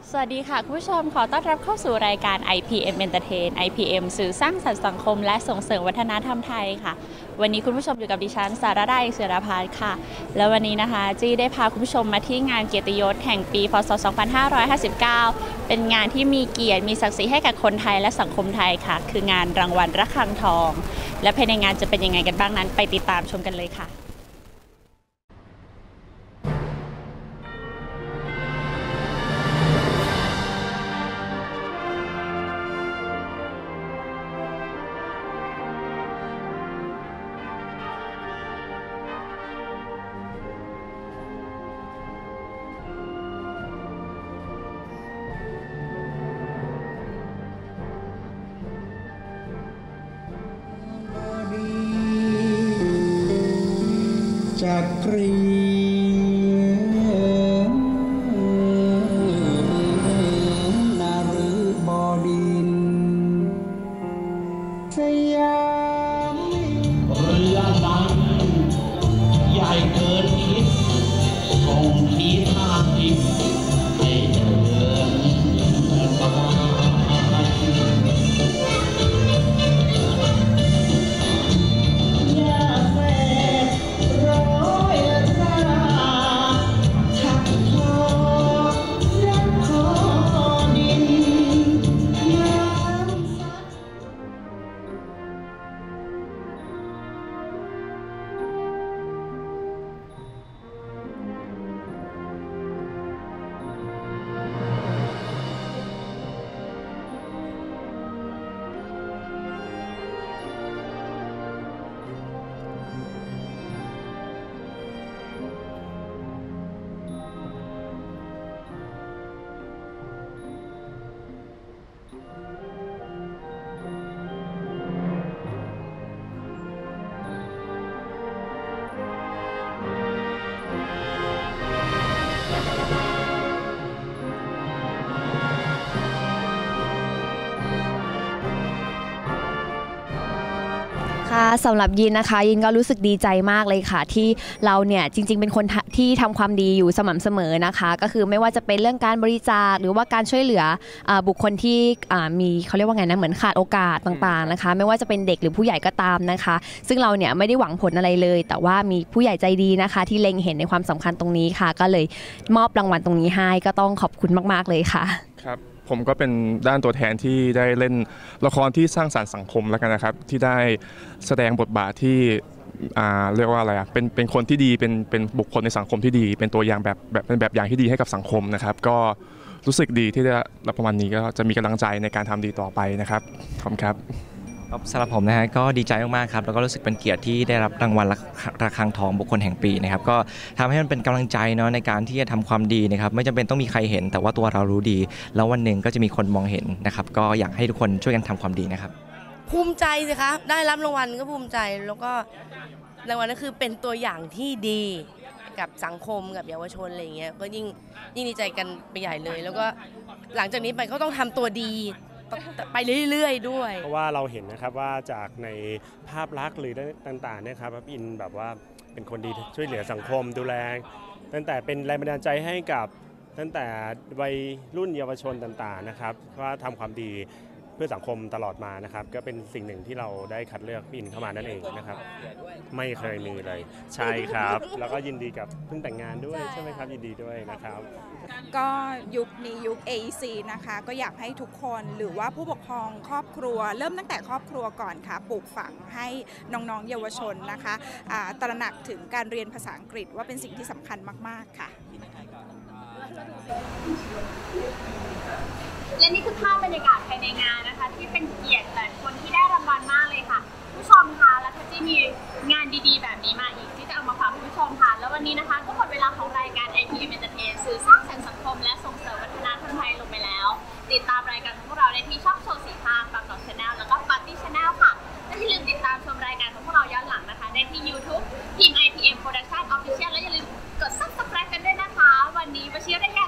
สวัสดีค่ะคุณผู้ชมขอต้อนรับเข้าสู่รายการ IPM Entertain IPM สื่อสร้างสรรค์สังคมและส่งเสริมวัฒนธรรมไทยค่ะวันนี้คุณผู้ชมอยู่กับดิฉันสารได้เสือราพาค่ะแล้ววันนี้นะคะจี้ได้พาคุณผู้ชมมาที่งานเกียรติยศแห่งปีพศ2559เป็นงานที่มีเกียรติมีศักดิ์ศรีให้กับคนไทยและสังคมไทยค่ะคืองานรางวัลระฆังทองและภายในงานจะเป็นยังไงกันบ้างนั้นไปติดตามชมกันเลยค่ะจักรีนาฤบดินทร์สยามเรือนั้นใหญ่เกินคิดส่งทีท่าทิพย์ให้เดินสบายค่ะสำหรับยินนะคะยินก็รู้สึกดีใจมากเลยค่ะที่เราเนี่ยจริงๆเป็นคนที่ทำความดีอยู่สม่ำเสมอนะคะก็คือไม่ว่าจะเป็นเรื่องการบริจาคหรือว่าการช่วยเหลือบุคคลที่มีเขาเรียกว่าไงนะเหมือนขาดโอกาสต่างๆนะคะไม่ว่าจะเป็นเด็กหรือผู้ใหญ่ก็ตามนะคะซึ่งเราเนี่ยไม่ได้หวังผลอะไรเลยแต่ว่ามีผู้ใหญ่ใจดีนะคะที่เล็งเห็นในความสำคัญตรงนี้ค่ะก็เลยมอบรางวัลตรงนี้ให้ก็ต้องขอบคุณมากๆเลยค่ะครับผมก็เป็นด้านตัวแทนที่ได้เล่นละครที่สร้างสรรค์สังคมแล้วกันนะครับที่ได้แสดงบทบาทที่เรียกว่าอะไรเป็นคนที่ดีเป็นบุคคลในสังคมที่ดีเป็นตัวอย่างเป็นแบบอย่างที่ดีให้กับสังคมนะครับก็รู้สึกดีที่ได้รับรางวัลนี้ก็จะมีกำลังใจในการทำดีต่อไปนะครับขอบคุณครับสำหรับผมนะฮะก็ดีใจมากๆครับแล้วก็รู้สึกเป็นเกียรติที่ได้รับรางวัลระฆังทองบุคคลแห่งปีนะครับก็ทำให้มันเป็นกำลังใจเนาะในการที่จะทำความดีนะครับไม่จำเป็นต้องมีใครเห็นแต่ว่าตัวเรารู้ดีแล้ววันหนึ่งก็จะมีคนมองเห็นนะครับก็อยากให้ทุกคนช่วยกันทำความดีนะครับภูมิใจสิคะได้รับรางวัลก็ภูมิใจแล้วก็รางวัลก็คือเป็นตัวอย่างที่ดีกับสังคมกับเยาวชนอะไรอย่างเงี้ยก็ยิ่งดีใจกันไปใหญ่เลยแล้วก็หลังจากนี้ไปก็ต้องทำตัวดีไปเรื่อยๆด้วยเพราะว่าเราเห็นนะครับว่าจากในภาพลักษณ์หรือต่างๆนะครับอินแบบว่าเป็นคนดีช่วยเหลือสังคมดูแลตั้งแต่เป็นแรงบันดาลใจให้กับตั้งแต่วัยรุ่นเยาวชนต่างๆนะครับว่าทำความดีเพื่อสังคมตลอดมานะครับก็เป็นสิ่งหนึ่งที่เราได้คัดเลือกอินเข้ามานั่นเองนะครับไม่เคยมีเลยใช่ครับแล้วก็ยินดีกับเพิ่งแต่งงานด้วยใช่ไหมครับยินดีด้วยนะครับก็ยุคนี้ยุค AEC นะคะก็อยากให้ทุกคนหรือว่าผู้ปกครองครอบครัวเริ่มตั้งแต่ครอบครัวก่อนค่ะปลูกฝังให้น้องๆเยาวชนนะคะตระหนักถึงการเรียนภาษาอังกฤษว่าเป็นสิ่งที่สำคัญมากๆค่ะและนี่คือภาพบรรยากาศภายในงานนะคะที่เป็นเกียรติแต่คนที่ได้รางวัลมากเลยค่ะผู้ชมคะและถ้าที่มีงานดีๆแบบนี้มาอีกที่จะเอามาฝากผู้ชมค่ะแล้ววันนี้นะคะก็หมดเวลาของรายการ IPM Entertain สื่อสร้างสรรค์สังคมและส่งเสริมวัฒนธรรมไทยลงไปแล้วติดตามรายการของพวกเราได้ที่ช่องโชว์สีทางปากกองชาแนลแล้วก็ปาร์ตี้ชาแนลค่ะและอย่าลืมติดตามชมรายการของพวกเราย้อนหลังนะคะได้ที่ YouTube ทีม IPM Production Official และอย่าลืมกด Subscribe กันด้วยนะคะวันนี้วชิรยา